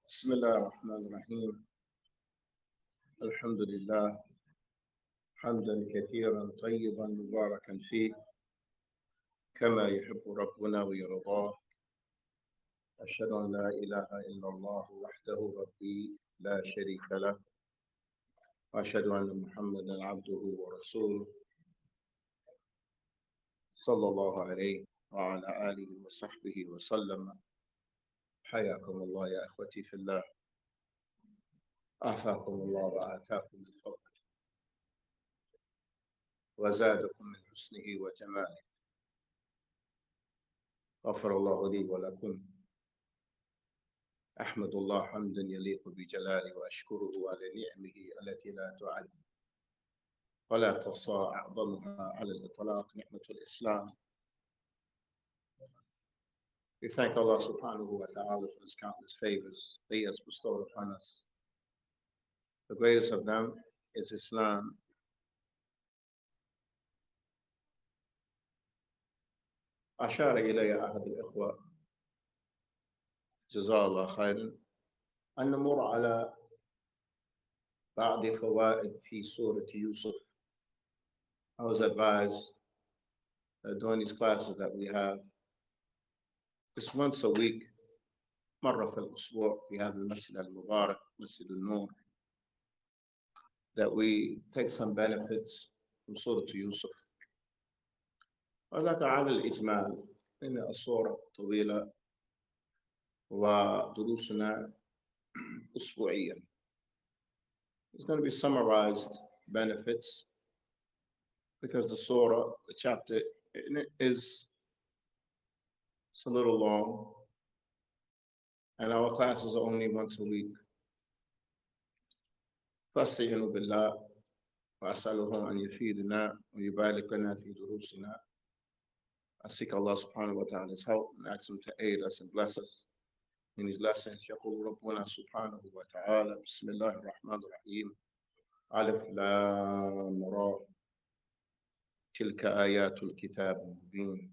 بسم الله الرحمن الرحيم. الحمد لله حمدا كثيرا طيبا مباركا فيه كما يحب ربنا ويرضاه. أشهد أن لا إله إلا الله وحده ربي لا شريك له، وأشهد أن محمدا عبده ورسوله صلى الله عليه وعلى آله وصحبه وسلم. حياكم الله يا أخوتي في الله، عافاكم الله وآتاكم من فضله وزادكم من حسنه وجماله. غفر الله لي ولكم. أحمد الله حمدا يليق بجلاله وأشكره على نعمه التي لا تعد ولا تحصى، أعظمها على الإطلاق نعمة الإسلام. We thank Allah subhanahu wa ta'ala for His countless favors that He has bestowed upon us. The greatest of them is Islam. أشار إلي أحد الإخوة جزاه الله خيرا أن نمر على بعض فوائد في سورة يوسف. I was advised during these classes that we have just once a week, مرة في الأسبوع في هذا المسجد المبارك مسجد النور, that we take some benefits from Surah Yusuf. وذاك على الإجمال إن الصورة طويلة ودروسنا أسبوعيا. It's going to be summarized benefits because the surah, the chapter in it is it's a little long, and our classes are only once a week. فاستعينوا بالله وأسأله أن يفيدنا ويبارك لنا في دروسنا. I seek Allah subhanahu wa ta'ala's help and ask Him to aid us and bless us in His lessons. يقول ربنا سبحانه وتعالى بسم الله الرحمن الرحيم ألف لام را تلك آيات الكتاب المبين.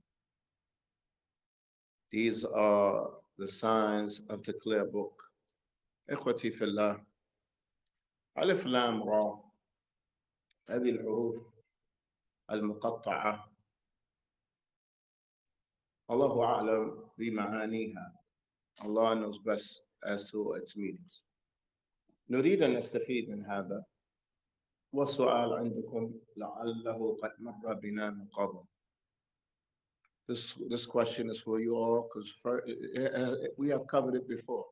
These are the signs of the clear book. إخوتي في الله، ألف لام را هذه الحروف المقطعة الله أعلم بمعانيها. Allah knows best as to its meanings. نريد أن نستفيد من هذا، والسؤال عندكم لعله قد مر بنا من قبل. This question is for you all because we have covered it before.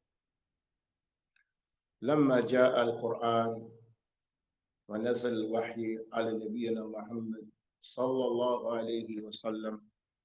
لما جاء القرآن ونزل الوحي على نبينا محمد صلى الله عليه وسلم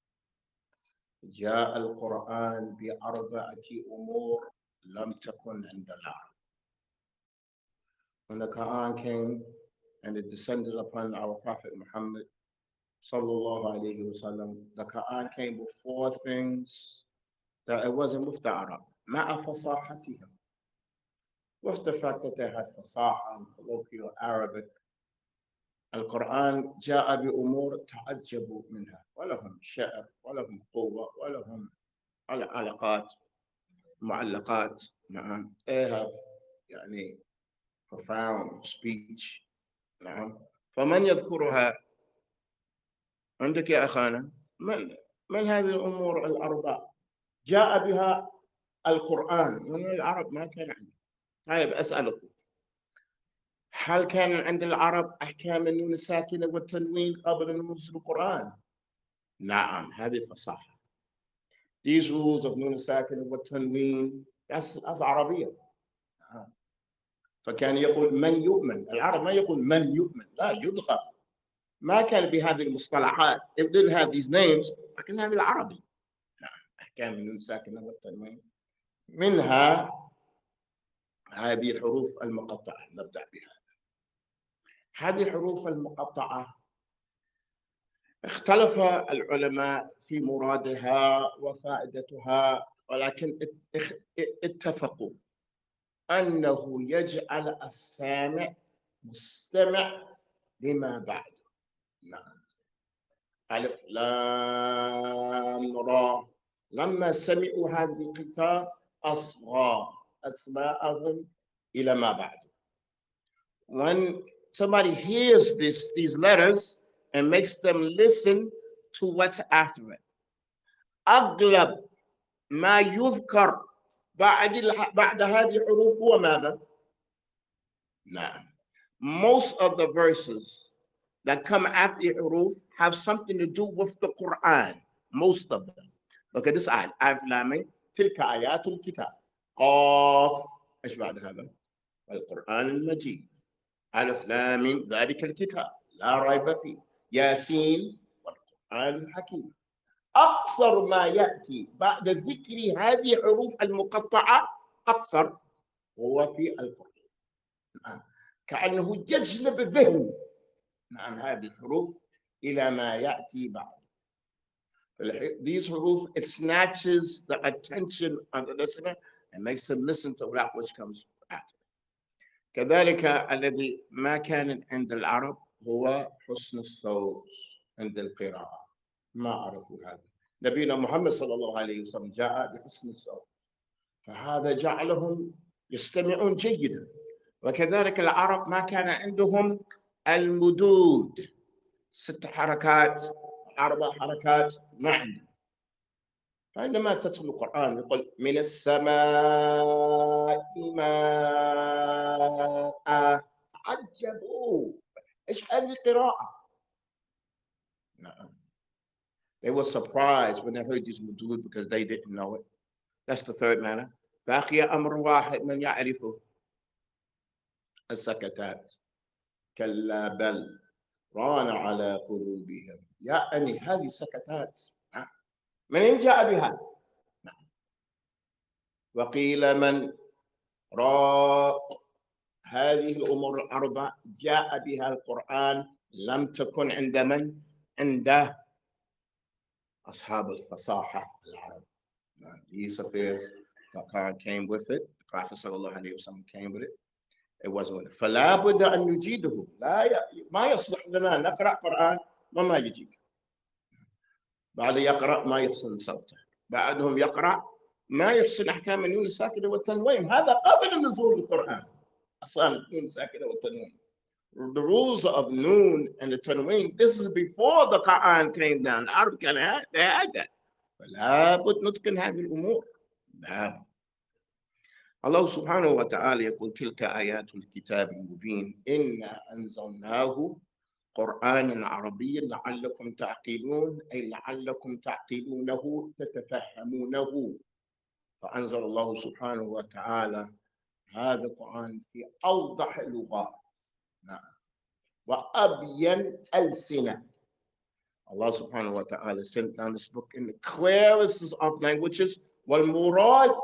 جاء القرآن بأربعة أمور لم تكن عند العرب. When the Quran came and it descended upon our Prophet Muhammad sallallahu alayhi wasallam, the Quran came with four things that it wasn't with the Arab. مع فصاحتهم. With the fact that they had fasaha and colloquial Arabic, القرآن جاء بأمور تعجبوا منها. ولهم شعر ولهم قوة ولهم علاقات معلقات. نعم. They have يعني profound speech. نعم. فمن يذكرها عندك يا أخانا؟ من هذه الأمور الأربع جاء بها القرآن من العرب؟ ما كان عنده. طيب أسألكم، هل كان عند العرب أحكام النون الساكنة والتنوين قبل نزول القرآن؟ نعم، هذه فصاحة. These rules of نون الساكنة والتنوين that's عربية. فكان يقول من يؤمن. العرب ما يقول من يؤمن، لا يدغم. ما كان بهذه المصطلحات. It didn't have these names، لكن هذه العربي. أحكام النون الساكنة والتنوين منها هذه الحروف المقطعة. نبدأ بها. هذه الحروف المقطعة اختلف العلماء في مرادها وفائدتها، ولكن اتفقوا أنه يجعل السامع مستمع لما بعد. نعم. ألف لام را. لما سمعوا هذه الكتاب أصغى أسماءهم إلى ما بعد. When somebody hears these letters and makes them listen to what's after it, أغلب ما يذكر بعد هذه الحروف هو ماذا؟ نعم. Most of the verses that come after the huruf have something to do with the Quran. Most of them. Look at this ayah. Alif Lam Mim. تلك آيات الكتاب. قاف. إيش بعد هذا؟ القرآن المجيد. ألف لام ميم. ذلك الكتاب لا ريب فيه. ياسين والقرآن الحكيم. أكثر ما يأتي بعد ذكر هذه الحروف المقطعة أكثر هو في القرآن. كأنه يجلب الذهن عن هذه الحروف إلى ما يأتي بعد. These huruf, it snatches the attention of the listener and makes them listen to that which comes after. كذلك الذي ما كان عند العرب هو حسن الصوت عند القراءة. ما عرفوا هذا. نبينا محمد صلى الله عليه وسلم جاء بحسن الصوت، فهذا جعلهم يستمعون جيدا. وكذلك العرب ما كان عندهم المدود، 6 حركات 4 حركات ما عندهم. فعندما تتلو القرآن يقول من السماء ماء، عجبوا ايش هذه القراءة. نعم. They were surprised when they heard this mudud because they didn't know it. That's the third manner. باقي أمر واحد من يعرفه، السكتات. كلا بل ران على قلوبهم. يعني هذه السكتات من جاء بها؟ وقيل من راق. هذه الأمور الأربع جاء بها القرآن، لم تكن عند من؟ عند أصحاب الفصاحة العرب. These affairs, the Quran came with it. The Prophet sallallahu alayhi wa sallam came with it. It wasn't with it. فلا بد أن نجيده. ما يصلح لنا نقرأ قرآن وما يجيب. بعد يقرأ ما يحسن صوته، بعدهم يقرأ ما يحسن أحكام النون الساكنة والتنوين. هذا قبل نزول القرآن. أصلا النون الساكنة والتنوين. The rules of noon and the tanween, this is before the Quran came down. The Arab they had that. فلا بد نتقن هذه الأمور. نعم. الله سبحانه وتعالى يقول تلك آيات الكتاب المبين إنا أنزلناه قرآنا عربيا لعلكم تعقلون، أي لعلكم تعقلونه تتفهمونه. فأنزل الله سبحانه وتعالى هذا القرآن في أوضح اللغات. نعم. وأبين ألسنة. Allah subhanahu wa ta'ala sent down this book in the clearest of languages. والمراد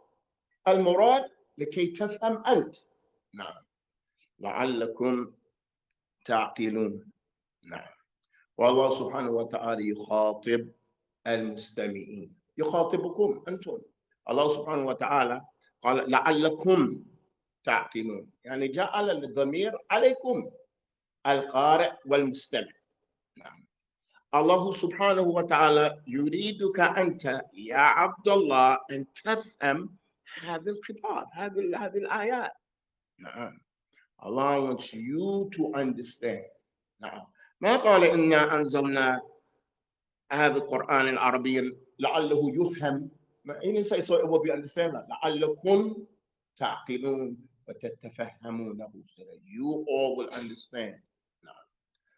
لكي تفهم أنت. نعم. لعلكم تعقلون. نعم. والله سبحانه وتعالى يخاطب المستمعين، يخاطبكم أنتم. الله سبحانه وتعالى قال لعلكم تعقلون، يعني جعل الضمير عليكم القارئ والمستمع. نعم. الله سبحانه وتعالى يريدك أنت يا عبد الله أن تفهم هذا الخطاب، هذه الآيات. نعم. Allah wants you to understand. نعم. ما قال إنا أنزلنا هذا القرآن العربي لعله يفهم. He didn't say so it will be understood. لعلكم تعقلون وتتفهمونه. You all will understand. نعم.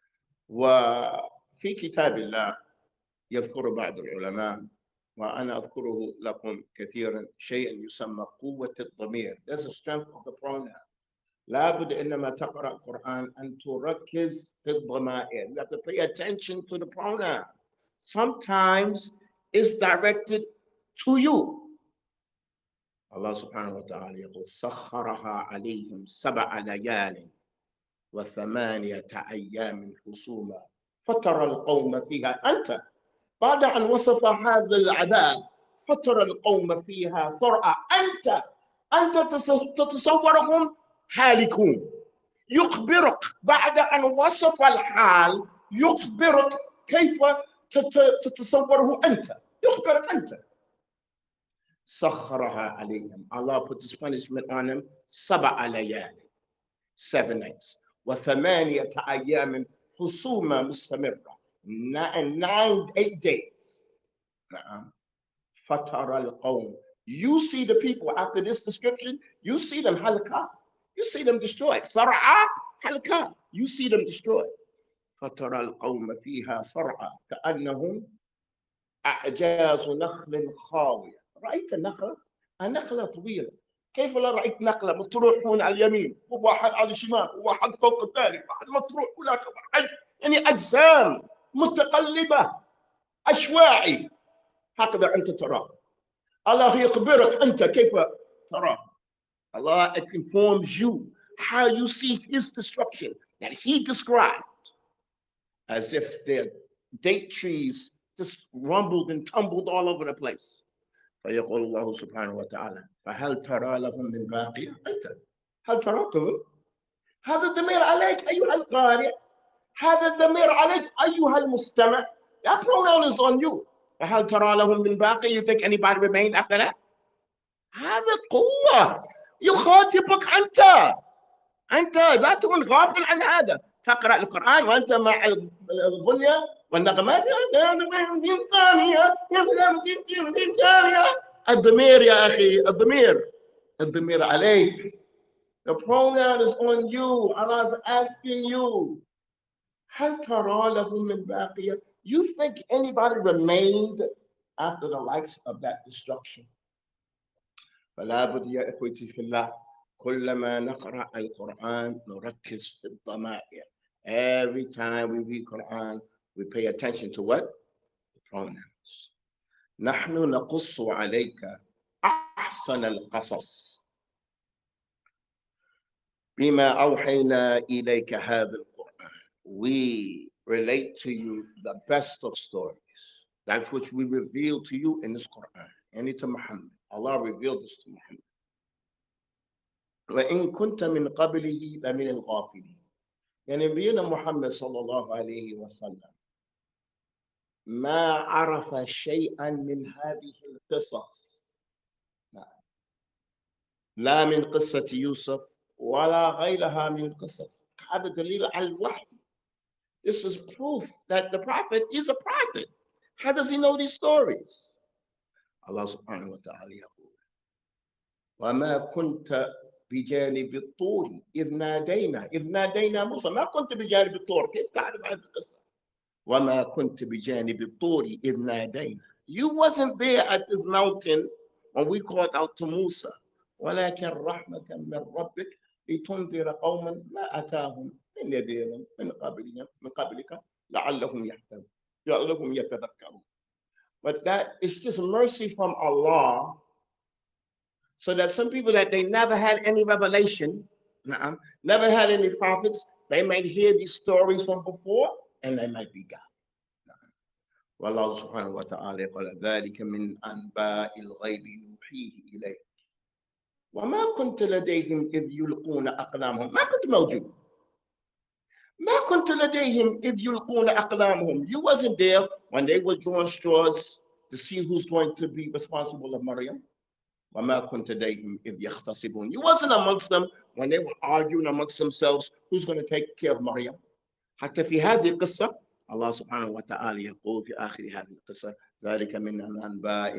وفي كتاب الله يذكر بعض العلماء، وأنا أذكره لكم كثيرا، شيء يسمى قوة الضمير. There's a strength of the pronoun. لابد إنما تقرأ القرآن أن تركز في الضمائر. You have to pay attention to the pronoun. Sometimes it's directed to you. Allah subhanahu wa ta'ala يقول سخرها عليهم 7 ليال و8 أيام حسوما فترى القوم فيها. أنت بعد أن وصف هذا العذاب فترى القوم فيها صرعى. أنت تتصورهم هالكون. يخبرك بعد أن وصف الحال، يخبرك كيف تتصوره أنت. يخبرك أنت. سخرها عليهم. Allah put this punishment on them. 7 ليال, 7 nights. وثمانية أيام حسوما مستمرة. 8 days. فترى القوم. You see the people after this description, you see them halakha. You see them destroyed. صرعى halakha. You see them destroyed. فترى القوم فيها صرعى كأنهم أعجاز نخل خاوية. رأيت النخلة؟ النخلة طويلة. كيف لا رأيت نخلة مطروحون على اليمين وواحد على الشمال وواحد فوق الثاني واحد مطروح هناك واحد، يعني أجسام متقلبة أشواعي. هكذا أنت تراه. الله يخبرك أنت كيف تراه. Allah informs you how you see his destruction that he described, as if the date trees just rumbled and tumbled all over the place. فيقول الله سبحانه وتعالى فهل ترى لهم من باقية؟ أنت هل تراهم؟ هذا الضمير عليك أيها القارئ، هذا الضمير عليك أيها المستمع. That pronoun is on you. فهل ترى لهم من باقي؟ You think anybody remained after that? هذا قوة يخاطبك أنت لا تكون غافل عن هذا. تقرأ القرآن وأنت مع الغنية والنغمات. الضمير يا أخي، الضمير عليك. The pronoun is on you. Allah is asking you هل ترى لهم من باقية? You think anybody remained after the likes of that destruction? فلا بد يا إخوتي في الله كلما نقرأ القرآن نركز في الضمائر. Every time we read Quran, we pay attention to what? The pronouns. نحن نقص عليك أحسن القصص بما أوحينا إليك هذا القرآن. We relate to you the best of stories, that which we reveal to you in this Quran. And to Muhammad. Allah revealed this to Muhammad. وإن كنت من قبله لمن الغافلين. يعني نبينا محمد صلى الله عليه وسلم ما عرف شيئا من هذه القصص، لا من قصة يوسف ولا غيرها من قصص. هذا دليل على الوحي. This is proof that the prophet is a prophet. How does he know these stories? Allah subhanahu wa ta'ala يقول وما كنت بجانب الطور إذ نادينا موسى. ما كنت بجانب الطور، كيف تعرف هذه القصة؟ وما كنت بجانب الطور إذ نادينا. You wasn't there at this mountain when we called out to Musa. ولكن رحمة من ربك لتنذر قوما ما أتاهم من نذير من قبلك لعلهم يتذكرون. But that is just mercy from Allah, so that some people that they never had any revelation, never had any prophets, they might hear these stories from before and they might be God. والله سبحانه وتعالى قال ذلك من أنباء الغيب يوحيه إليك وما كنت لديهم إذ يلقون أقلامهم. ما كنت موجود. ما كنت لديهم إذ يلقون أقلامهم. You wasn't there when they were drawing straws to see who's going to be responsible of Maryam. وما كنت لديهم إذ يختصمون. You wasn't amongst them when they were arguing amongst themselves who's going to take care of Maryam. حتى في هذه القصة الله سبحانه وتعالى يقول في آخر هذه القصة ذلك من أنباء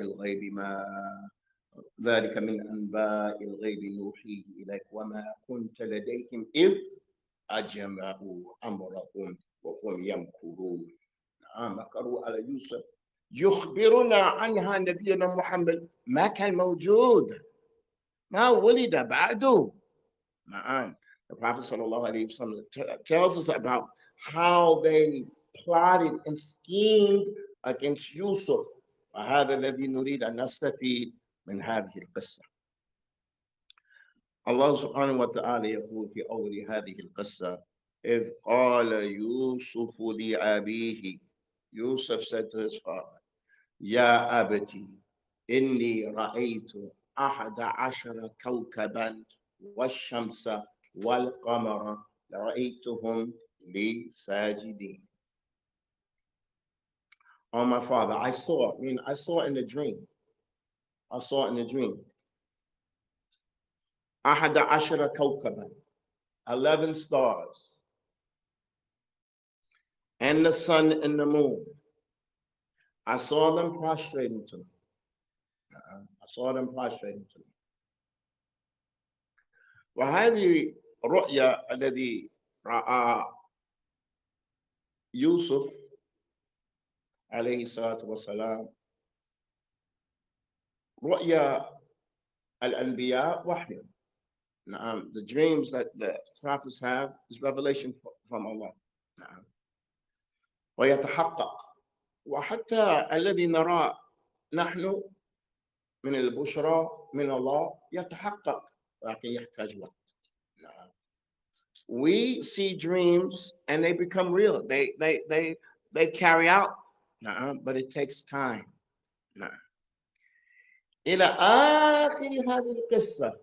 الغيب نوحيه إليك وما كنت لديهم إذ أجمعوا أمرهم وهم يمكرون. مكروا على يوسف. يخبرنا عنها نبينا محمد ما كان موجود، ما ولد بعده. The Prophet sallallahu alaihi wasallam tells us about how they plotted and schemed against Yusuf. وهذا الذي نريد أن نستفيد من هذه القصة. الله سبحانه وتعالى يقول في أول هذه القصة إذ قال يوسف لأبيه. Yusuf said to his father يا أبتي إني رأيت 11 كوكبا والشمس والقمر رأيتهم لي ساجدين. Oh my father, I saw in a dream I saw in a dream. 11 كوكبا, 11 stars, and the sun and the moon. I saw them prostrating to me. I saw them prostrating to me. وهذه رؤيا الذي رأى يوسف عليه الصلاة والسلام, رؤيا الأنبياء وحي. The dreams that the prophets have is revelation from Allah. ويتحقق. وحتى الذي نراه نحن من البشرى من الله يتحقق, لكن يحتاج وقت. We see dreams and they become real. They carry out, but it takes time. إلى آخر هذه القصة,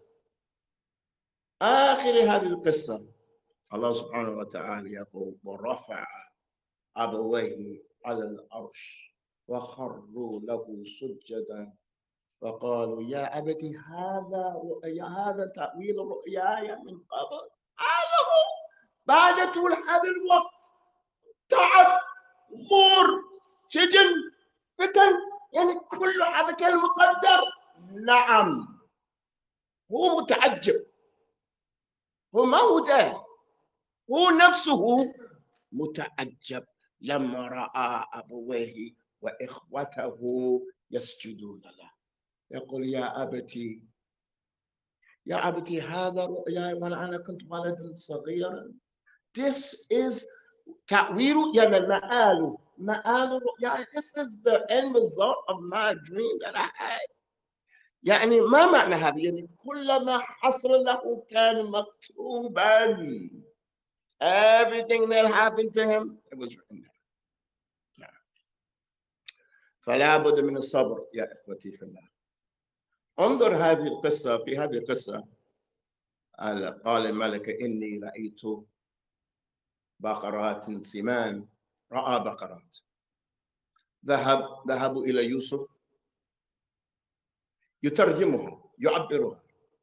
آخر هذه القصة, الله سبحانه وتعالى يقول: ورفع أبويه على العرش وخروا له سجدا وقالوا يا أبت هذا تأويل رؤياي من قبل. هذا هو بعد طول هذا الوقت, تعب, مر, سجن, فتن, يعني كل هذا كان مقدر. نعم, هو متعجب, هو ما هو ده, هو نفسه متعجب لما رأى أبويه وإخوته يسجدون له. يقول يا أبتي هذا رؤياي وأنا كنت ولدا صغيرا. This is تأويل, يعني مآل رؤياي. This is the end result of my dream that I had. يعني ما معنى هذا؟ يعني كل ما حصل له كان مكتوبا. Everything that happened to him, it was written down. فلا بد من الصبر يا إخوتي في الله. انظر هذه القصة. في هذه القصة قال الملك إني رأيت بقرات سمان. رأى بقرات. ذهبوا إلى يوسف يترجمها, يعبرها.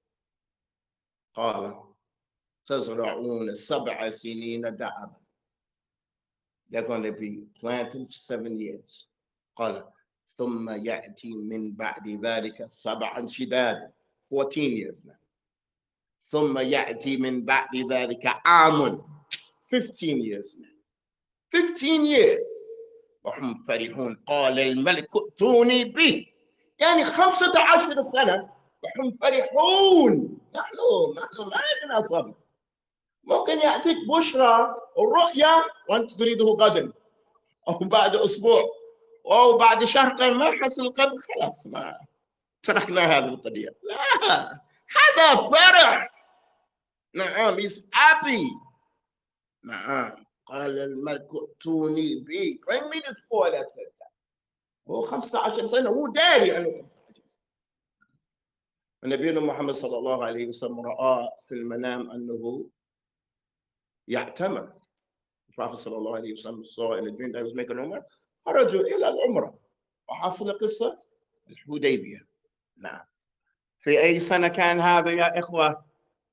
قال تزرعون 7 سنين دأبا. They're going to be planted for 7 years. قال ثم يأتي من بعد ذلك 7 شدادا. 14 years now. ثم يأتي من بعد ذلك عام. 15 years now. 15 years. وهم فرحون. قال الملك ائتوني به. يعني 15 سنة وهم فرحون. نحن ما عندنا صبر. ممكن يأتيك بشرى الرؤيا وأنت تريده غدا أو بعد أسبوع أو بعد شهر. قال ما حصل قبل, خلاص ما تركنا هذه القضية. لا, هذا فرح. نعم, he's happy. نعم. قال الملك ائتوني به. Bring me this boy that said that. هو 15 سنة, هو داري أنه 15 سنة. النبي محمد صلى الله عليه وسلم رأى في المنام أنه يعتمر. الرسول صلى الله عليه وسلم saw in a dream that he was making Umrah. خرجوا إلى العمرة وحصل قصة الحديبية. نعم. في أي سنة كان هذا يا إخوة؟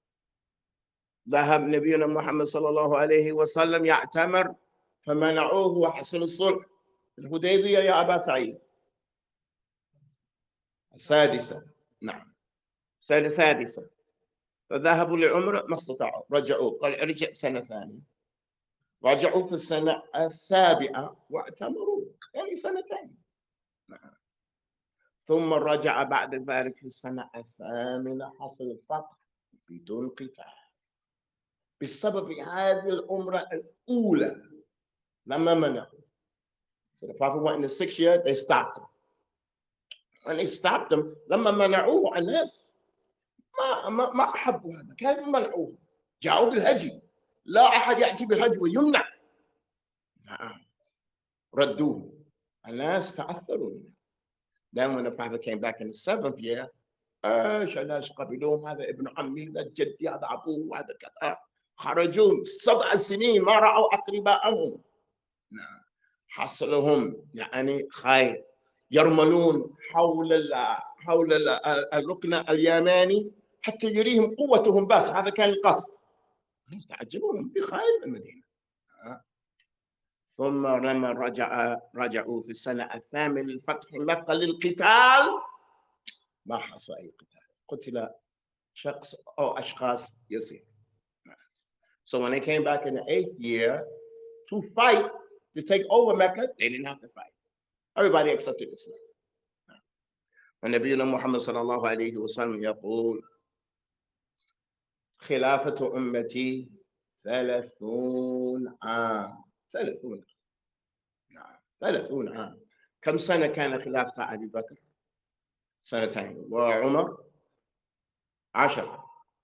ذهب نبينا محمد صلى الله عليه وسلم يعتمر فمنعوه وحصل الصلح. الحديبية يا أبا سعيد 6. نعم, 6. فذهبوا لعمرة ما استطاعوا, رجعوا. قال ارجع سنة ثانية. رجعوا في السنة 7 واعتمروا, يعني 2 سنين. نعم. ثم رجع بعد ذلك في السنة 8 حصل الفتح بدون قتال بسبب هذه العمرة الأولى لما منعوا. So the Prophet went in the 6th year, they stopped him. When they stopped him, لما منعوه الناس ما أحبوا هذا. كيف منعوه؟ جاءوا بالهدي. لا أحد يأتي بالهدي ويمنع. نعم, ردوه. الناس تأثروا منه. Then when the Prophet came back in the 7th year, الناس قبلوهم. هذا ابن عمي, هذا جدي, هذا أبوه, هذا كذا. خرجوا 7 سنين ما رأوا أقربائهم. نعم, حصلهم يعني خير. يرملون حول الركن اليماني حتى يريهم قوتهم، بس هذا كان القصد. يستعجلون في خارج المدينة. ثم لما رجعوا في السنة الثامنة لفتح مكة للقتال، ما حصل أي قتال، قتل شخص أو أشخاص يسير. So when they came back in the 8th year to fight, to take over Mecca, they didn't have to fight. Everybody accepted Islam. ونبينا محمد صلى الله عليه وسلم يقول: خلافة أمتي 30 عام. 30 عام. 30 عام. كم سنة كان خلافة أبي بكر؟ 2 وعمر 10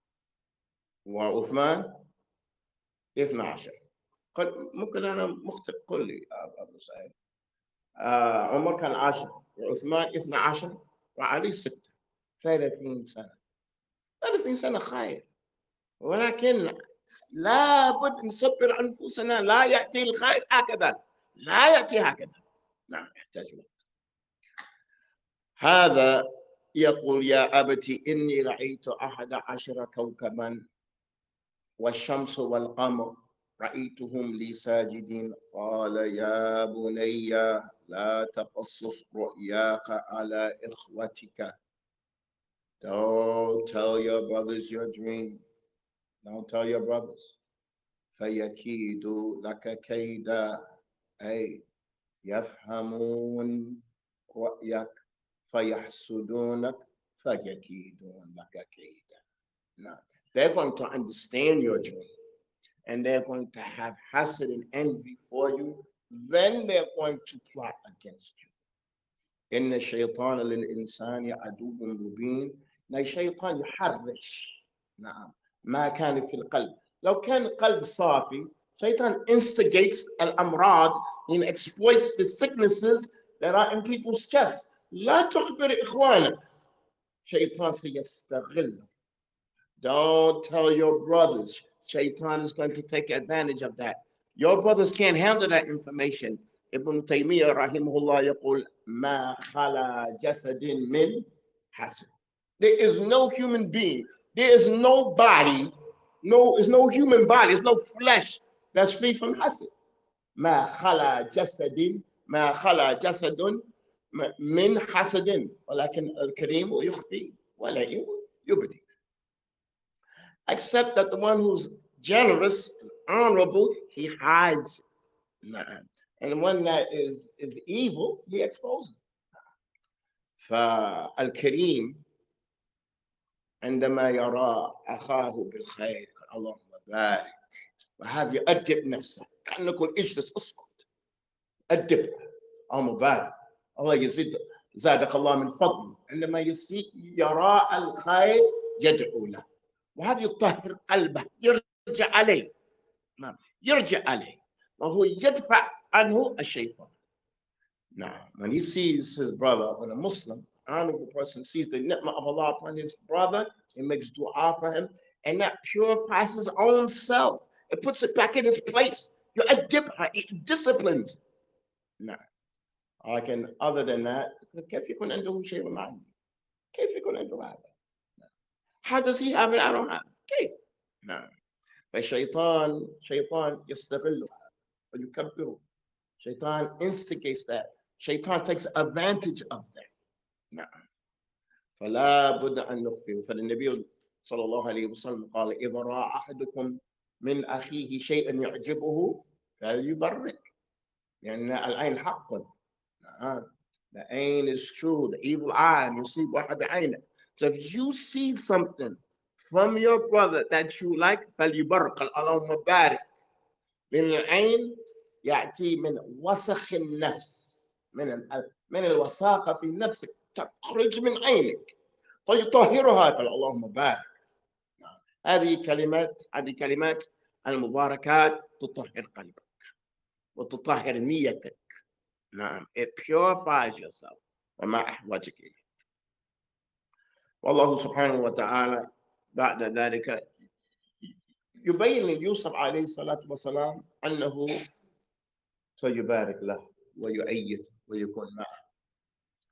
وعثمان 12. ممكن أنا مخطئ، قل لي أبو سعيد. عمر كان 10 وعثمان 12 وعلي 6. 30 سنة. 30 سنة خير، ولكن لابد نصبر أنفسنا. لا يأتي الخير هكذا، لا يأتي هكذا. نعم، يحتاج وقت. هذا يقول: يا أبتي إني رأيت 11 كوكبا والشمس والقمر رأيتهم لي ساجدين. قال: يا بني لا تقصص رؤياك على إخوتك. Don't tell your brothers your dream. Don't tell your brothers. فيكيدوا لك كيدا، أي يفهمون رأيك فيحسدونك فيكيدون لك كيدا. Now, they're going to understand your dream, and they're going to have hasad and envy for you. Then they're going to plot against you. إن الشيطان للإنسان عدو مبين. الشيطان يحرش، نعم، ما كان في القلب. لو كان القلب صافي، شيطان instigates الأمراض and exploits the sicknesses that are in people's chests. لا تخبر إخوانك، شيطان سيستغل. Don't tell your brothers. Shaitan is going to take advantage of that. Your brothers can't handle that information. Ibn Taymiyyah rahimahullah يقول: ما خلا جسد من حسد. There is no human being, there is no body, there's no human body, there's no flesh that's free from hasad. ما خلا جسد من حسد ولكن الكريم يخفي ولا يبدي. Except that the one who's generous and honorable, he hides. And the one that is evil, he exposes. فالكريم عندما يرى أخاه بالخير اللهم بارك، وهذا يؤدب نفسه. كأنه يقول: اجلس اسكت، أدب، اللهم بارك، الله يزيد، زادك الله من فضله. عندما يرى الخير يدعو له، وهذا يطهر قلبه، يرجع عليه. نعم، يرجع عليه، وهو يدفع عنه الشيطان. Now, when he sees his brother, when a Muslim, honorable person, sees the ni'mah of Allah upon his brother, he makes dua for him, and that purifies his own self. It puts it back in his place. It disciplines. Now, other than that, كيف يكون عنده شيء معي؟ كيف يكون عنده هذا؟ How does he have it? I don't have it. كيف؟ نعم. فالشيطان يستغله ويكبره. Shaitan instigates that. Shaitan takes advantage of that. نعم. فلا بد أن نخفيه. فالنبي صلى الله عليه وسلم قال: إذا رأى أحدكم من أخيه شيئا يعجبه فليبرك. لأن العين حق. نعم. The ain is true. The evil eye يصيب واحد عينه. So if you see something from your brother that you like, فليبرك، اللهم بارك. من العين يأتي من وسخ النفس، من الوساخة في نفسك تخرج من عينك فيطهرها، اللهم بارك. هذه كلمات المباركات تطهر قلبك وتطهر نيتك. نعم، it purifies yourself. وما أحوجك إليه. والله سبحانه وتعالى بعد ذلك يبين ليوسف عليه الصلاة والسلام أنه سيبارك له ويؤيد ويكون معه.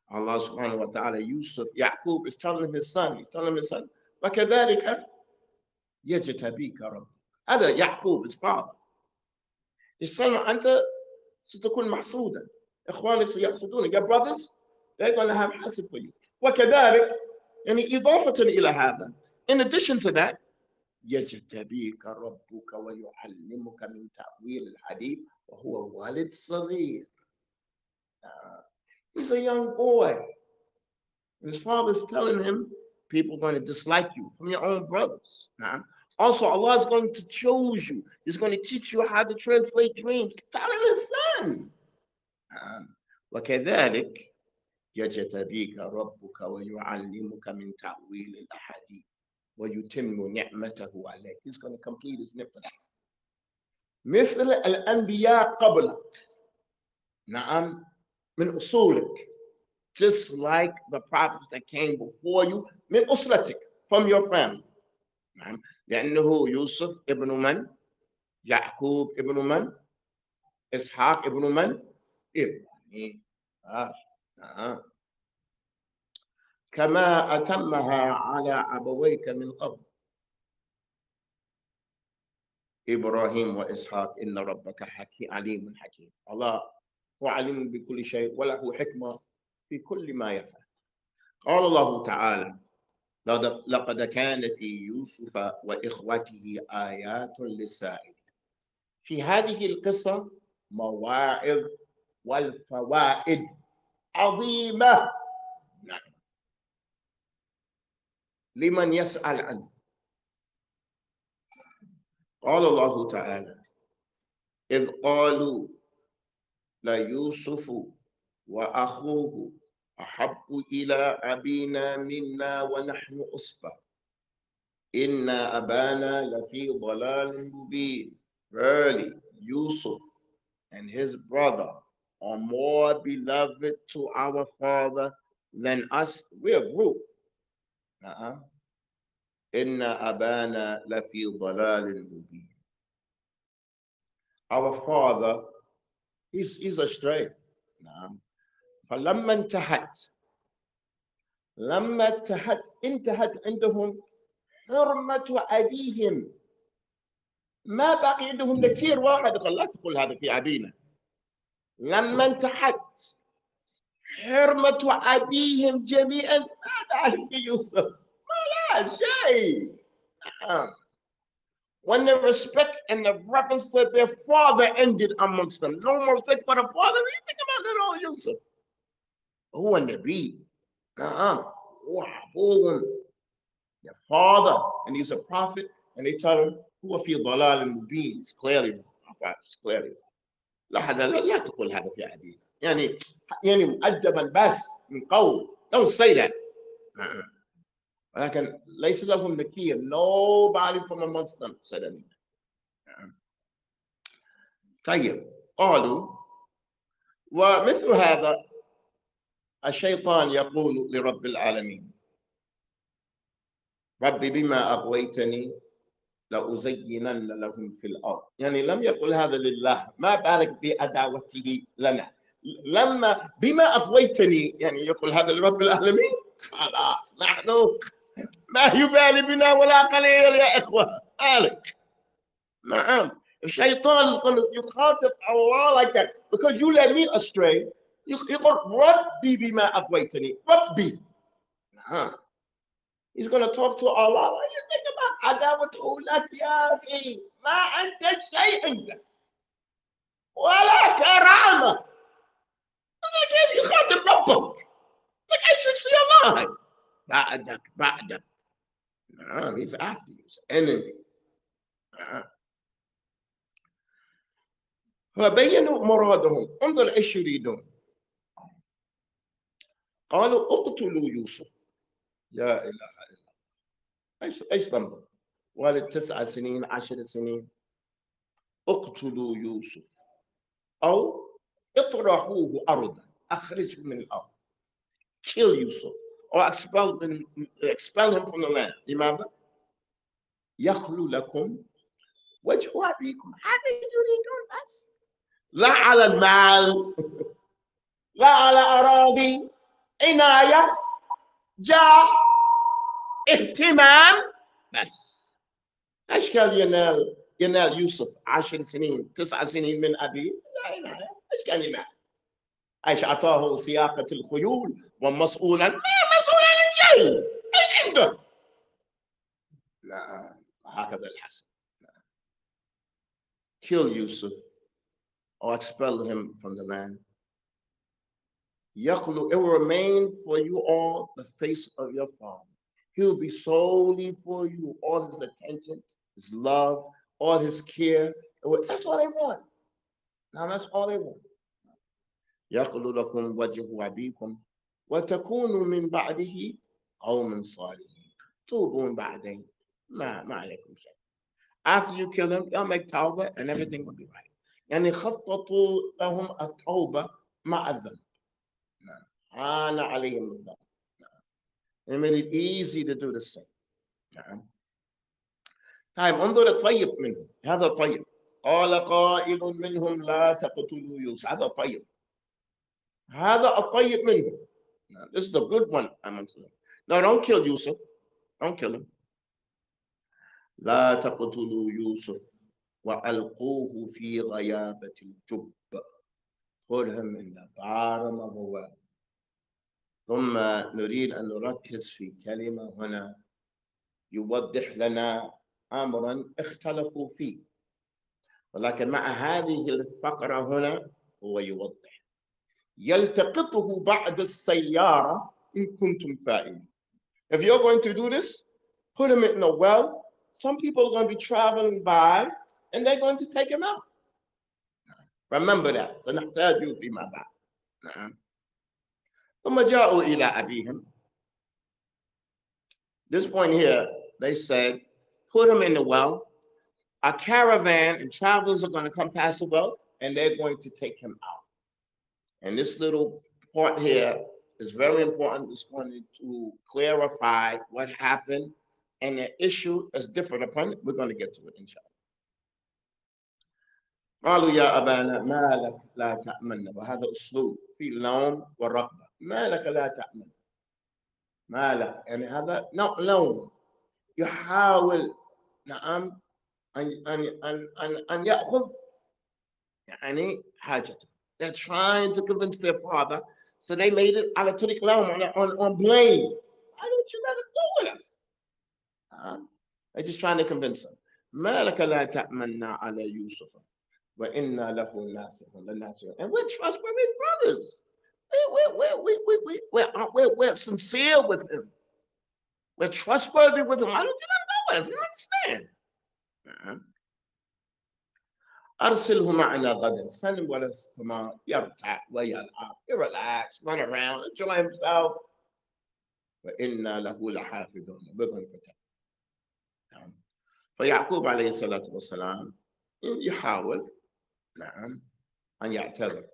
Allah subhanahu wa ta'ala, Yusuf, Yaqub is telling his son, وَكَذَلِكَ يَجْتَبِيكَ رَبُّكَ. هذا Yaqub, his father. His son, أنت ستكون محسودا. إخوانك سيحسدونك. Your brothers, they're going to have hasad for you. وكذلك يعني إضافة إلى هذا. In addition to that, يجتبيك ربك ويعلمك من تأويل الحديث وهو والد صغير. He's a young boy. And his father's telling him, people are going to dislike you from your own brothers. Also, Allah is going to choose you. He's going to teach you how to translate dreams. Tell him his son. وكذلك يجتبيك ربك ويعلمك من تأويل الأحاديث ويتم نعمته عليك. He's going to complete his ni'mah. مثل الأنبياء قبلك. نعم من أصولك. Just like the prophets that came before you من أسرتك, from your family. نعم لأنه يوسف ابن من؟ يعقوب ابن من؟ إسحاق ابن من؟ إبراهيم. كما أتمها على أبويك من قبل إبراهيم وإسحاق إن ربك عليم حكيم. الله هو عليم بكل شيء وله حكمة في كل ما يفعل. قال الله تعالى لقد كان في يوسف وإخوته آيات للسائل. في هذه القصة مواعظ والفوائد عظيمة لمن يسأل عنه. قال الله تعالى إذ قالوا ليوسف وأخوه أحب إلى أبينا منا ونحن أصبة إن أبانا لفي ضلال مبين. Verily, Yusuf and his brother are more beloved to our father than us. We're a group. إن أبانا لفي ضلال مبين. Our father, he's astray. فلما انتهت عندهم حرمة أبيهم. ما باقي عندهم نكير واحد. قال لا تقول هذا في أبينا. لما انتهت حرمة أبيهم جميعا ماذا في يوسف؟ ما لا شيء. When the respect and the reverence for their father ended amongst them, no more respect for the father. What do you think about little Yusuf? هو النبي. هو أبوهم, their father, and he's a prophet, and they tell him هو في ضلال مبين. It's clearly لا حدا لا تقول هذا في أبينا. يعني مؤدبا بس من قول. Don't say that. ولكن ليس لهم نكير. Nobody from amongst them said anything. طيب قالوا ومثل هذا الشيطان يقول لرب العالمين ربي بما أغويتني لأزينن لهم في الأرض. لم يقل هذا لله. ما بالك بأداوته لنا. لما بما أغويتني يقول هذا لرب العالمين. خلاص نحن ما يبالي بنا ولا قليل يا إخوة. مالك. نعم الشيطان يخاطب Allah like that because you led me astray. يقول ربي بما أغويتني. ربي. He's going to talk to Allah. What do you think about عداوته لك يا أخي؟ ما عندك شيء عندك ولا كرامة. كيف يخاطب ربك؟ لك ايش بتصير الله؟ بعدك. He's after you. He's enemy. فبينوا مرادهم. انظر ايش يريدون. قالوا اقتلوا يوسف. لا اله الا الله. ايش ذنبه؟ والد 9 سنين 10 سنين. اقتلوا يوسف او اطرحوه ارضا. اخرجه من الارض. Kill Yusuf or expel him from the land. لماذا؟ يخلو لكم وجه أبيكم. هذا يريدون بس. لا على المال لا على أراضي. عناية، جاه، اهتمام، بس. ايش كان ينال يوسف 10 سنين 9 سنين من ابيه؟ لا عناية. ايش كان ينال؟ ايش اعطاه سياقة الخيول ومسؤولا؟ ما مسؤول عن شيء. ايش عنده؟ لا، هكذا الحسن. Kill Yusuf or expel him from the land. It will remain for you all the face of your father. He will be solely for you, all his attention, his love, all his care. That's all they want. Now that's all they want. يَخْلُ لَكُمْ وَجْهُ أَبِيكُمْ وَتَكُونُوا مِنْ بَعْدِهِ قَوْمًا صَالِحِينَ. توبون بعدين. ما عليكم شيء. After you kill him, you'll make tawbah and everything will be right. يعني خططوا لهم التوبة مع الذنب. عان عليهم الذنب. It made it easy to do the same. نعم. طيب انظر الطيب منهم. هذا طيب. قال قائل منهم لا تقتلوا يوسف. هذا طيب. هذا الطيب منهم. This is the good one amongst them. No, don't kill Yusuf. Don't kill him. لا تقتلوا يوسف وألقوه في غيابة الجب. Put him in the bottom of a well. ثم نريد أن نركز في كلمة هنا يوضح لنا أمرا اختلفوا فيه، ولكن مع هذه الفقرة هنا هو يوضح. يلتقطه بعد السيارة إن كنتم فاعلين. If you're going to do this, put him in a well. Some people are going to be traveling by and they're going to take him out. Remember that. سنحتاج فيما بعد. نعم. ثم جاءوا إلى أبيهم. This point here, they said, put him in the well. A caravan and travelers are going to come past the well and they're going to take him out. And this little part here is very important. It's going to clarify what happened, and the issue is different upon it. We're going to get to it, inshallah. قالوا يا أبانا ما لك لا تأمن. وهذا أسلوب في اللوم والرغبة. ما لك لا تأمن. ما لك يعني هذا لوم يحاول نعم أن يأخذ يعني حاجته. They're trying to convince their father, so they made it على طريق لوم on blame. Why don't you let us go with us? They're just trying to convince him. ما لك لا تأمنا على يوسف وإنا له ناصحون. And we're trustworthy brothers. We're sincere with him. We're trustworthy with him. Why don't you let him go with us? You understand? أرسله معنا غدا. Send him with us tomorrow. يرتاح ويلعب. He relax, run around, enjoy himself. وإنا له لحافظون. We're going to protect him. فيعقوب عليه الصلاة والسلام يحاول نعم أن يعتذر.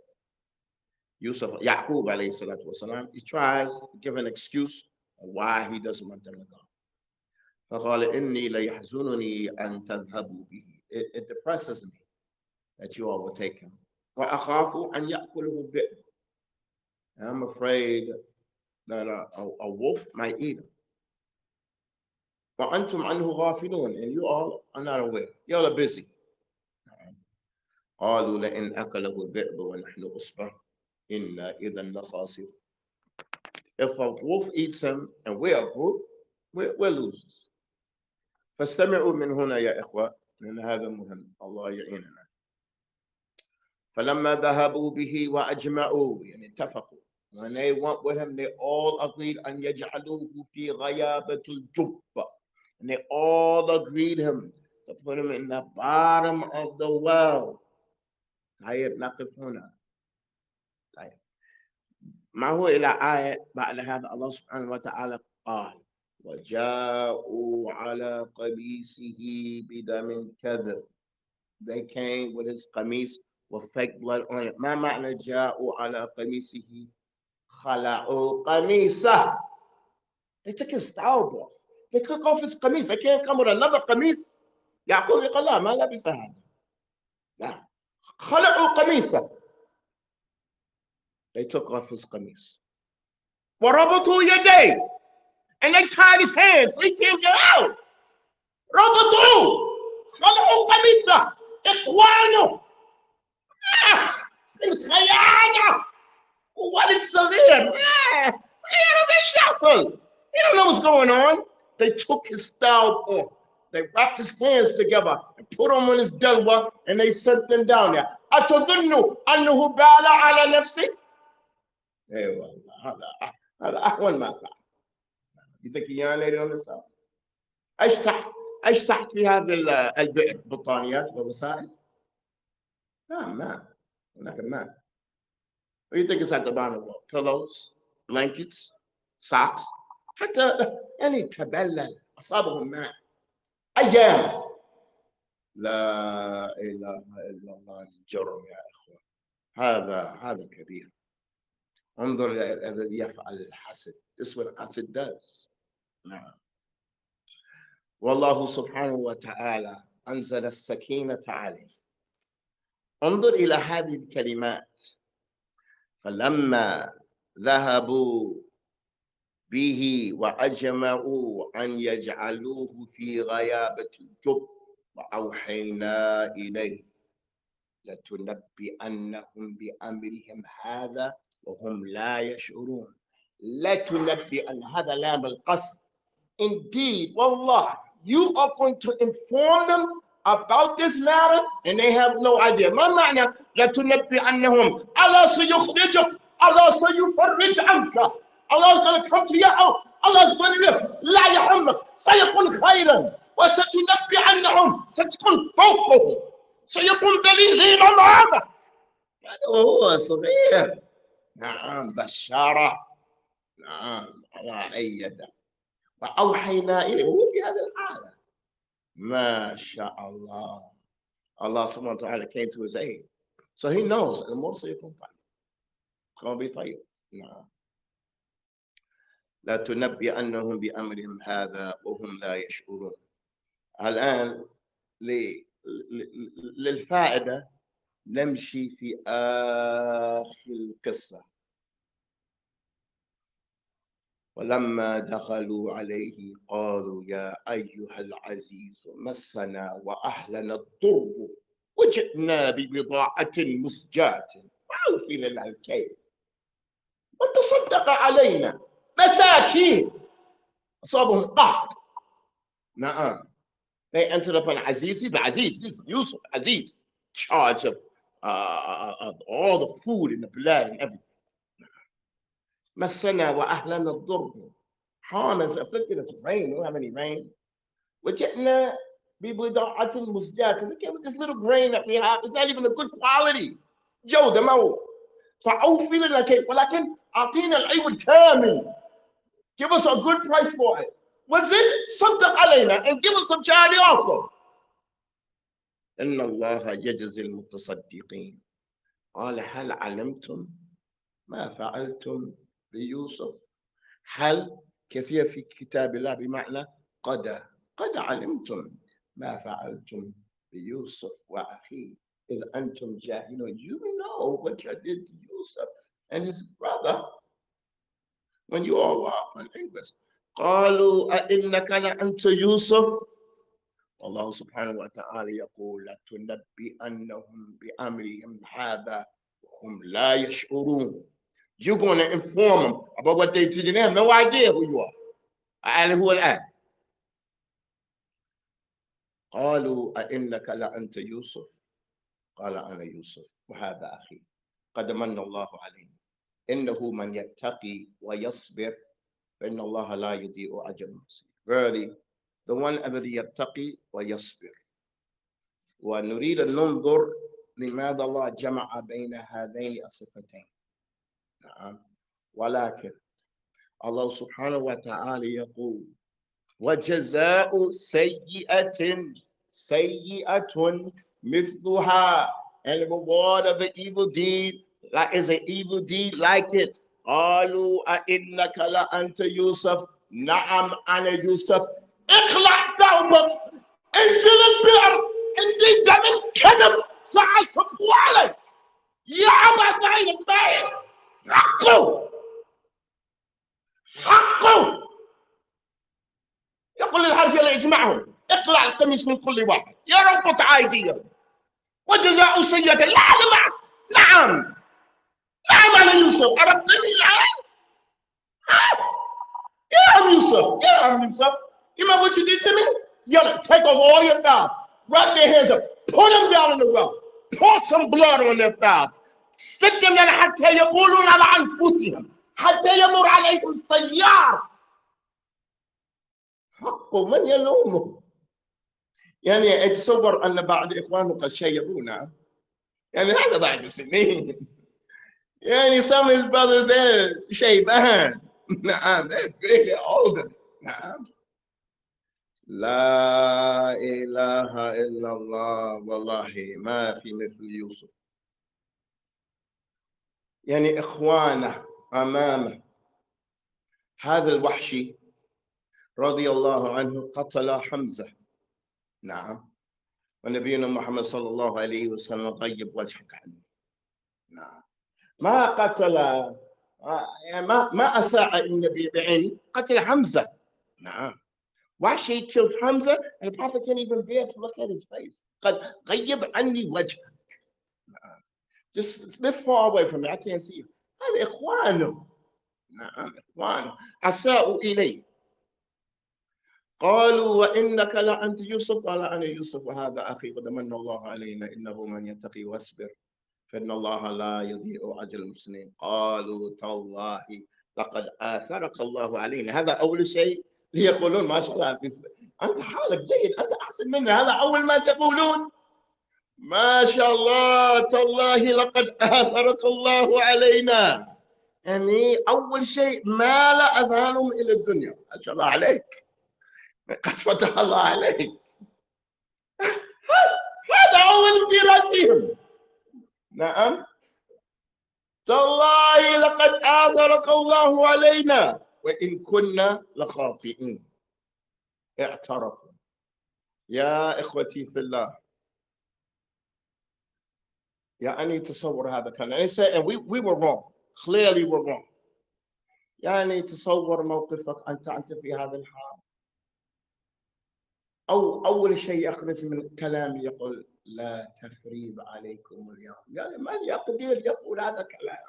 يعقوب عليه الصلاة والسلام, he tries to give an excuse why he doesn't want them to go. فقال إني ليحزنني أن تذهبوا به. It depresses me that you all will take him. وأخاف أن يأكله الذئب. I'm afraid that a wolf might eat him. وأنتم عنه غافلون, and you all are not aware. You all are busy. قالوا لئن أكله الذئب ونحن أصبر إنا إذا لخاسرون. If a wolf eats him and we're a group, we're losers. فاستمعوا من هنا يا إخوة, لأن هذا مهم. الله يعيننا. فلما ذهبوا به وأجمعوا, يعني اتفقوا. When they went with him, they all agreed أن يجعلوه في غيابة الجب. And they all agreed him to put him in the bottom of the well. طيب نقف هنا. طيب ما هو إلى آية بعد هذا الله سبحانه وتعالى قال وجاءوا على قميصه بدم كذب. They came with his قميص with fake blood on it. ما معنى جاءوا على قميصه؟ خلعوا قميصه. They took his thawb off. They took off his قميص. They can't come with another قميص. يعقوب يقول لا ما لبس هذا. لا. خلعوا قميصه. They took off his قميص. وربطوا يديه and they tied his hands so he can't get out. ربطوه خلعوا قميصه اخوانه الخيانه وولد صغير ايش يحصل؟ You don't know what's going on. They took his style off. They wrapped his hands together and put them on his delwa and they sent them down there. أتظن أنه بال على نفسه؟ اي والله هذا أهون ما فعل. You think he urinated on himself? ايش تحت في هذه البئر؟ بطانيات ووسائل؟ ما هناك ماء. What do you think is at the bottom of the wall? Pillows, blankets, socks. حتى يعني تبلل أصابهم ماء أيام. لا إله إلا الله الجرم يا إخوة. هذا كبير. انظر الذي يفعل الحسد. This is what الحسد does. نعم. والله سبحانه وتعالى أنزل السكينة عليه. انظر إلى هذه الكلمات. فلما ذهبوا به وأجمعوا أن يجعلوه في غيابة الجب وأوحينا إليه لتنبئنهم بأمرهم هذا وهم لا يشعرون. لتنبئن هذا لام القسم. Indeed, والله, you are going to inform them about this matter and they have no idea. ما معنى لتنبئنهم؟ Allah سيخرجك. Allah سيفرج عنك. Allah is going to come to your house. Allah is going to live. لا يهمك سيكون خيرا وستنبئنهم ستكون فوقهم سيكون دليل معك. وهو صغير. نعم بشارة. نعم الله أيده. وأوحينا إليه هو في هذا الحالة. ما شاء الله. Allah subhanahu wa ta'ala came to his aid. So he knows الموت سيكون طيب. It's going to be طيب. نعم. لا تنبئنهم بأمرهم هذا وهم لا يشعرون. الآن للفائدة نمشي في آخر القصة. ولما دخلوا عليه قالوا يا أيها العزيز مسنا وأهلنا الضر وجئنا ببضاعة مزجاة فأوفي لنا الكيل وتصدق علينا مساكين. أصابهم قحط. نعم. They entered upon Aziz. He's the Aziz. He's Yusuf Aziz, charge of all the food and the blood and everything. مسنا وأهلنا الضر. Harm has afflicted us. Rain. We don't have any rain. وجئنا ببضاعة مزجاة. Look at this little grain that we have. It's not even a good quality. جودة ما هو. فأوفي لنا الكيل ولكن أعطينا العوض كامل. Give us a good price for it. وزد صدق علينا and give us some charity also. إن الله يجزي المتصدقين. قال هل علمتم ما فعلتم بيوسف؟ هل كثير في كتاب الله بمعنى قد علمتم ما فعلتم بيوسف وأخيه إذ أنتم جاهلون. You know what you did to Yusuf and his brother when you all were unanimous. قالوا أئنك لأنت يوسف. والله سبحانه وتعالى يقول لتنبئنهم بأمرهم هذا وهم لا يشعرون. You're going to inform them about what they did. They have no idea who you are. هو الآن. قالوا أئنك لأنت يوسف. قال أنا يوسف وهذا أخي قد من الله علينا إنه من يتقي ويصبر فإن الله لا يضيع أجر المحسنين. Verily, the one الذي يتقي ويصبر. ونريد أن ننظر لماذا الله جمع بين هذين الصفتين. نعم. ولكن الله سبحانه وتعالى يقول وجزاء سيئة مثلها, and the reward of an evil deed is an evil deed like it. قالوا أئنك لأنت يوسف. نعم أنا يوسف. اخلع ثوبك انزل البئر عندي دم كذب سأصب عليك يا أبا سعيد الطيب. عقوا حقه. يقول للحارث يلا اجمعهم، اقلع القميص من كل واحد، يربط ايديهم، وجزاء سيئة لا معك. نعم نعم أنا يوسف، عرفتني الآن؟ يا عم يوسف، يا عم يوسف، you know what you did to me? Yalla, take off all your thigh, wrap their hands up, put them down in the well, pour some blood on their thighs, stick them down حتى يقولون على أنفسهم، حتى يمر عليهم سيار. حقه من يلومه؟ يعني اتصور أن بعض إخوانه قد شيبونا، يعني هذا بعد سنين. يعني some of his brothers there شيبان. نعم they're really older. نعم. لا إله إلا الله، والله ما في مثل يوسف. يعني إخوانه أمامه. هذا الوحشي رضي الله عنه قتل حمزة. نعم. ونبينا محمد صلى الله عليه وسلم غيب وجهك عنه. نعم. ما قتل، يعني ما أساء النبي بعينه، قتل حمزة. نعم. Wahshi killed Hamza, and the Prophet can't even bear to look at his face. قد غيب عني وجهك. Just live far away from me, I can't see you. هذا إخوانه. نعم إخوانه أساءوا إليه. قالوا وإنك لأنت يوسف، قال أنا يوسف وهذا أخي قد من الله علينا إنه من يتقي واصبر فإن الله لا يضيع أجر المحسنين. قالوا تالله لقد آثرك الله علينا. هذا أول شيء يقولون ما شاء الله أنت حالك جيد، أنت أحسن منا، هذا أول ما تقولون ما شاء الله تالله لقد آثرك الله علينا. يعني أول شيء ما لا أذهانهم إلى الدنيا. ما شاء الله عليك، قد فتح الله عليك. هذا أول في رأسهم. نعم تالله لقد آثرك الله علينا وإن كنا لخاطئين. اعترفوا. يا إخوتي في الله، يعني تصور هذا كان and we were wrong, clearly we're wrong. يعني تصور موقفك أنت في هذا الحال. أول شيء أخرج من كلامي يقول لا تثريب عليكم اليوم. يعني من يقدر يقول هذا الكلام؟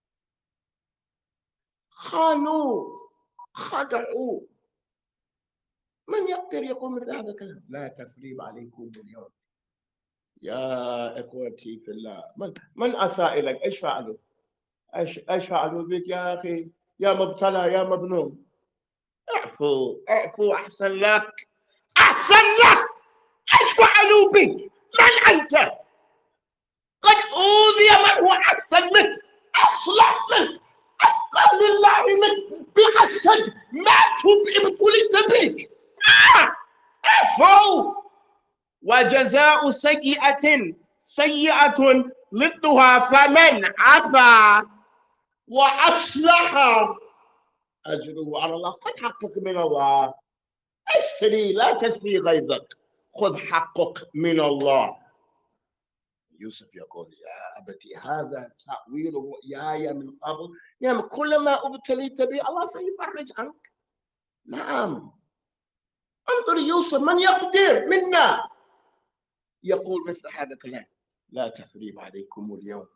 خانوا، خدعوا. من يقدر يقول مثل هذا الكلام؟ لا تثريب عليكم اليوم. يا إخوتي في الله، من أساء إليك؟ إيش فعلوا؟ إيش فعلوا بك يا أخي؟ يا مبتلى يا مظلوم، اعفو اعفو، أحسن لك أحسن لك. إيش فعلوا بك؟ من أنت؟ قد أوذي من هو أحسن منك، أصلح منك، أفقر لله منك، بغشج ماتوا ابتليت بك. اعفو. وجزاء سيئة سيئة مثلها فمن عفا وأصلح أجره على الله. خذ حقك من الله. اشتري، لا تشتري غيظك، خذ حقك من الله. يوسف يقول يا أبتي هذا تأويل رؤياي من قبل، يعني كلما ابتليت به الله سيفرج عنك. نعم. انظر يوسف من يقدر منا يقول مثل هذا الكلام لا تثريب عليكم اليوم.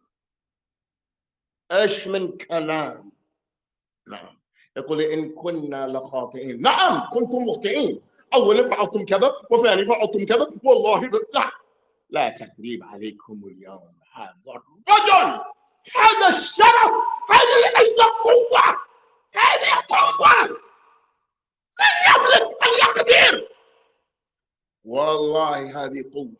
ايش من كلام. نعم. يقول إن كنا لخاطئين. نعم كنتم مخطئين، أولا فعلتم كذا وثاني فعلتم كذا والله لا تثريب عليكم اليوم. هذا الرجل، هذا الشرف، هذه قوة، هذه قوة. من يملك، من يقدر. والله هذه قوة.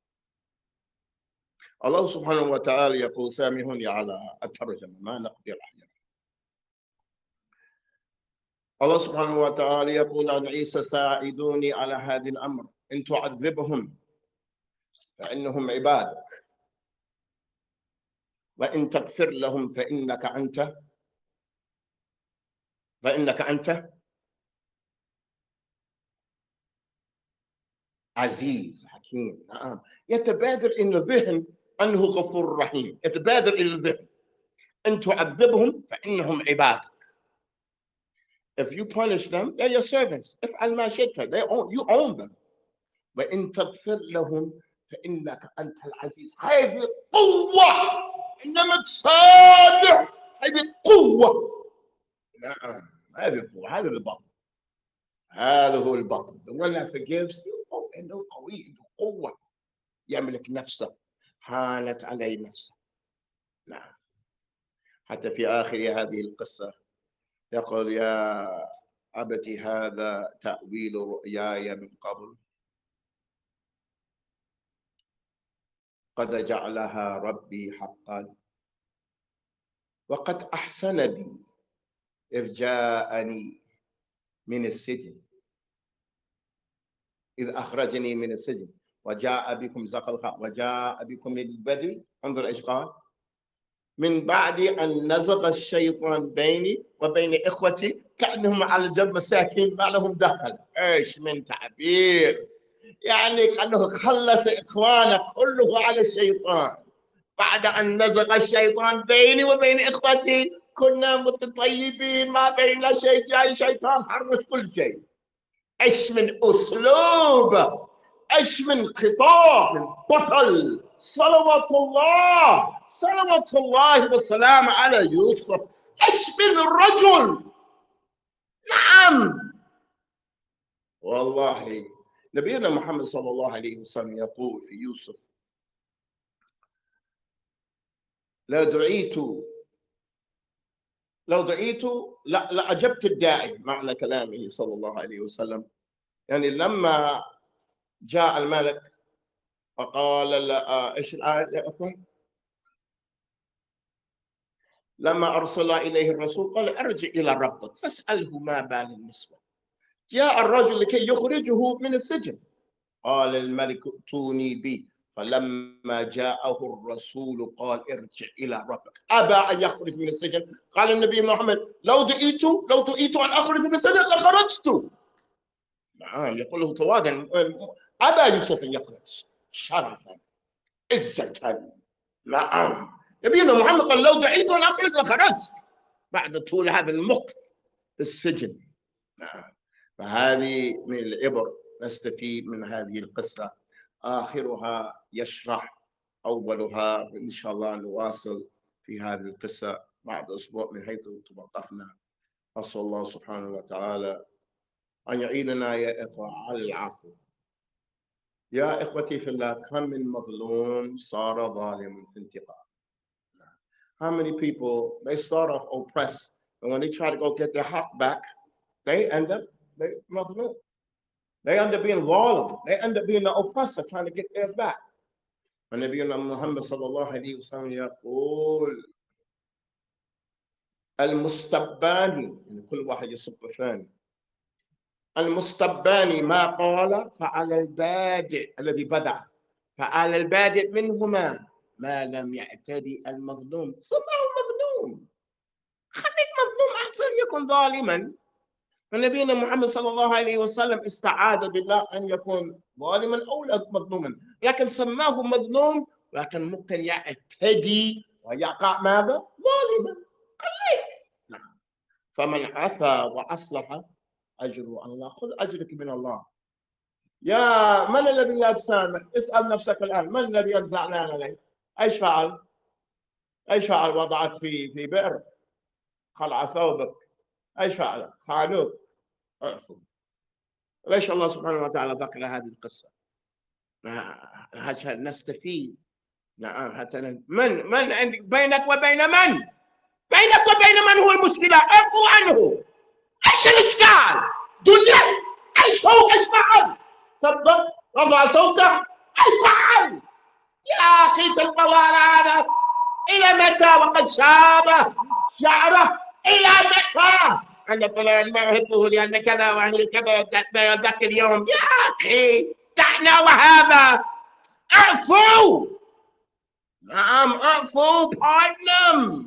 الله سبحانه وتعالى يقول سامحوني على الترجمة ما نقدر عليها. الله سبحانه وتعالى يقول عن عيسى ساعدوني على هذا الأمر إن تعذبهم فإنهم عبادك وإن تغفر لهم فإنك أنت عزيز حكيم. نعم. يتبادر إلى الذهن أنه غفور رحيم، يتبادر إلى الذهن إن تعذبهم فإنهم عبادك If you punish them, they're your servants. افعل ما شئت. You own them. وإن تغفر لهم فإنك أنت العزيز. هذه قوة. إنما تصادع هذه قوة. نعم هذه القوة. هذا البطل. هذا هو البطل. The one that forgives you إنه قوي إنه قوة. يملك نفسه. هانت عليه نفسه. نعم. حتى في آخر هذه القصة يقول يا أبت هذا تأويل رؤياي من قبل قد جعلها ربي حقا وقد أحسن بي إذ جاءني من السجن إذ أخرجني من السجن وجاء بكم زخرفا وجاء بكم البدو. انظر إيش قال من بعد أن نزغ الشيطان بيني وبين إخوتي كأنهم على جنب مساكين ما لهم دخل. إيش من تعبير. يعني كأنه خلص إخوانه كله على الشيطان. بعد أن نزغ الشيطان بيني وبين إخوتي كنا متطيبين ما بين شيء جاي شيطان حرس كل شيء. إيش من أسلوب إيش من خطاب من بطل. صلوات الله والسلام على يوسف. إيش من الرجل. نعم والله نبينا محمد صلى الله عليه وسلم يقول في يوسف لو دعيت لأجبت الداعي. معنى كلامه صلى الله عليه وسلم يعني لما جاء الملك فقال ايش الآية لما أرسل إليه الرسول قال ارجع إلى ربك فاسأله ما بال النسوة. جاء الرجل لكي يخرجه من السجن قال الملك ائتوني به فلما جاءه الرسول قال ارجع إلى ربك. أبى أن يخرج من السجن. قال النبي محمد لو دعيت أن أخرج من السجن لخرجت. نعم يقول له تواضعا أبى يوسف أن يخرج شرفا عزة. نعم نبينا محمد قال لو دعيت أن أخرج لخرجت بعد طول هذا المكث في السجن. نعم فهذه من العبر نستفيد من هذه القصة. آخرها يشرح أولها. إن شاء الله نواصل في هذه القصة بعد أسبوع من حيث توقفنا. أسأل الله سبحانه وتعالى أن يعيننا يا إخوة على العفو. يا إخوتي في الله كم من مظلوم صار ظالم في انتقام. How many people they start off oppressed and when they try to go get their haq back they end up مظلوم. They end up being ظالم. They end up being the oppressor trying to get theirs back. ونبينا محمد صلى الله عليه وسلم يقول المستباني يعني كل واحد يصب ثاني. المستباني ما قال فعلى البادئ الذي بدع فعلى البادئ منهما ما لم يعتدي المظلوم. سماه مظلوم. خليك مظلوم أحسن يكون ظالما. فنبينا محمد صلى الله عليه وسلم استعاذ بالله أن يكون ظالما أو مظلوما لكن سماه مظلوم لكن ممكن يعتدي ويقع ماذا؟ ظالما. خليك. نعم. فمن عفا وأصلح أجره على الله. خذ أجرك من الله. يا من الذي لا تسامح؟ اسأل نفسك الآن من الذي ينزعنا عليه؟ ايش فعل؟ ايش فعل؟ وضعت في بئر خلع ثوبك. ايش فعل؟ خانوك. ليش الله سبحانه وتعالى ذكر هذه القصة؟ عشان نستفيد. نعم حتى من عندك بينك وبين من؟ بينك وبين من هو المشكلة؟ اعفو عنه. ايش الاشكال؟ دنيا؟ ايش هو؟ ايش فعل؟ صدق؟ رفع صوته؟ ايش فعل؟ يا أخي الطلال هذا إلى متى وقد شاب شعره؟ إلى متى؟ أنا فلان ما أحبه لأن كذا وأنا كذا ذاك اليوم. يا أخي دعنا وهذا. اعفوا. نعم اعفوا بارنم.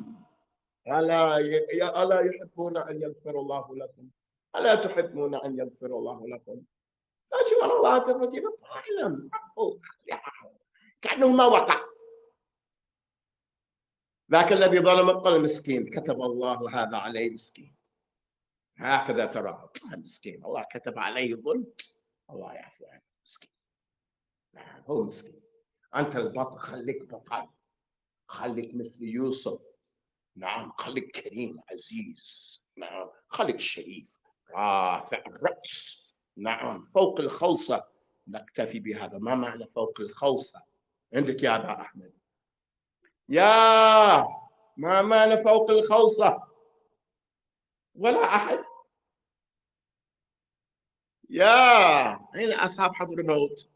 ألا يحبون أن يغفر الله لكم؟ ألا تحبون أن يغفر الله لكم؟ لكن الله تفضل بارنم. اعفوا كأنه ما وقع. ذاك الذي ظلم قال مسكين كتب الله هذا عليه مسكين. هكذا تراه مسكين، الله كتب عليه ظلم، الله يعفو عنه، مسكين. نعم هو مسكين. أنت البطل، خليك بطل، خليك مثل يوسف. نعم خليك كريم عزيز. نعم خليك شريف رافع الرأس. نعم فوق الخوصة. نكتفي بهذا. ما معنى فوق الخوصة عندك يا أبا أحمد؟ يا ما معنى فوق الخوصة؟ ولا أحد؟ يا أين أصحاب حضرموت؟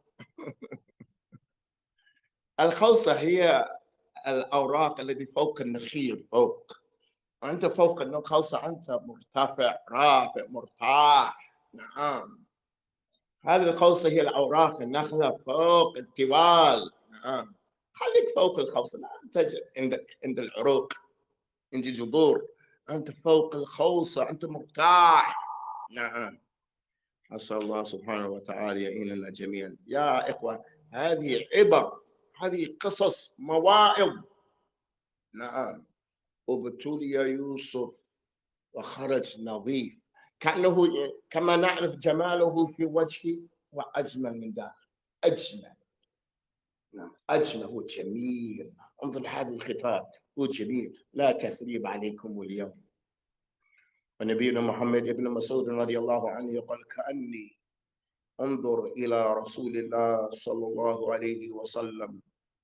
الخوصة هي الأوراق التي فوق النخيل فوق. أنت فوق الخوصة، أنت مرتفع رافع مرتاح. نعم هذه الخوصة هي الأوراق النخلة فوق التوال. نعم خليك فوق الخوصة، لا تجد عند العروق، عند الجذور. أنت فوق الخوصة، أنت مرتاح. نعم أسأل الله سبحانه وتعالى يعيننا جميعا يا إخوة. هذه عبر، هذه قصص، مواعظ. نعم ابتلي يوسف وخرج نظيف، كأنه كما نعرف جماله في وجهه وأجمل من ذلك. أجمل. نعم أجمل، هو جميل. انظر هذا الخطاب، هو جميل. لا تثريب عليكم اليوم. ونبينا محمد ابن مسعود رضي الله عنه يقول: كأني انظر إلى رسول الله صلى الله عليه وسلم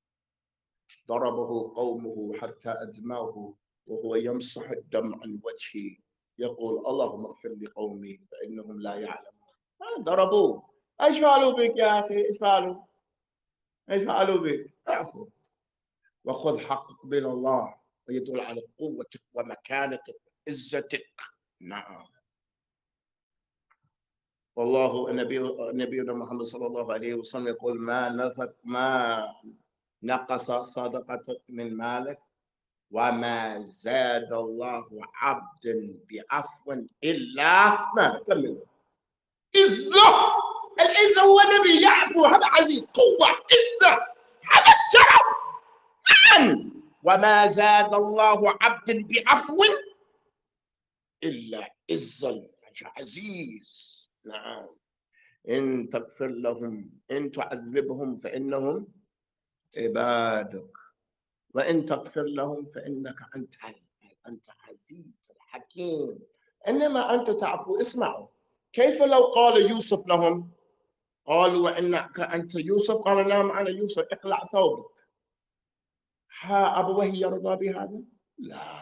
ضربه قومه حتى أدماه وهو يمسح الدم عن وجهه يقول: اللهم اغفر لقومي فإنهم لا يعلمون. ضربوه. ايش فعلوا بك يا أخي؟ ايش فعلوا؟ ايش فعلوا بك؟ اعفوا وخذ حقك من الله، ويدل على قوتك ومكانتك وعزتك. نعم والله نبينا محمد صلى الله عليه وسلم يقول: ما نقص صدقتك من مالك، وما زاد الله عبدا بعفو إلا ما كمل. عزة. العزة هو الذي يعفو، هذا عزيز، قوة، عزة، هذا الشرف. نعم وما زاد الله عبدا بعفو إلا عزا، عزيز. نعم إن تغفر لهم، إن تعذبهم فإنهم عبادك، وإن تغفر لهم فإنك أنت عزيز الحكيم. إنما أنت تعفو. اسمعوا كيف لو قال يوسف لهم، قالوا: وإنك أنت يوسف؟ قال: نعم أنا يوسف. اقلع ثوبك. ها أبوه يرضى بهذا؟ لا.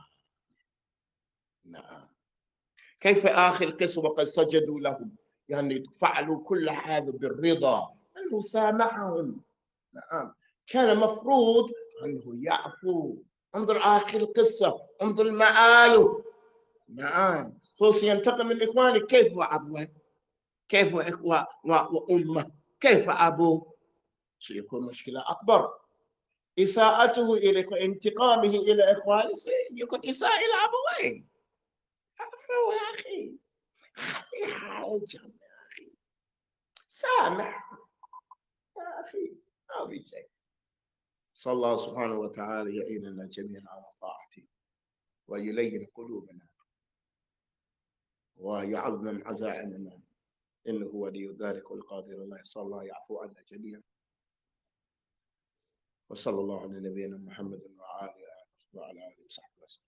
نعم كيف آخر القصة وقد سجدوا لهم، يعني فعلوا كل هذا بالرضا، أنه سامحهم. نعم كان مفروض أنه يعفو. انظر آخر القصة، انظر مآله. نعم هو سينتقم من إخوانه. كيف وأبوه؟ كيف وأمه؟ كيف أبوه؟ سيكون مشكلة أكبر. إساءته إلى انتقامه إلى إخوانه سيكون إساءة إلى أبوين. عفوا يا أخي، خلي حاجة يا أخي، سامح يا أخي، ما في شيء. صلى الله سبحانه وتعالى يعيننا جميعا على طاعته، ويلين قلوبنا، ويعظم عزائمنا، إنه ولي ذلك والقادر الله. صلى الله يعفو عنا جميعا. وصلى الله على نبينا محمد وعلى آله وصحبه وسلم.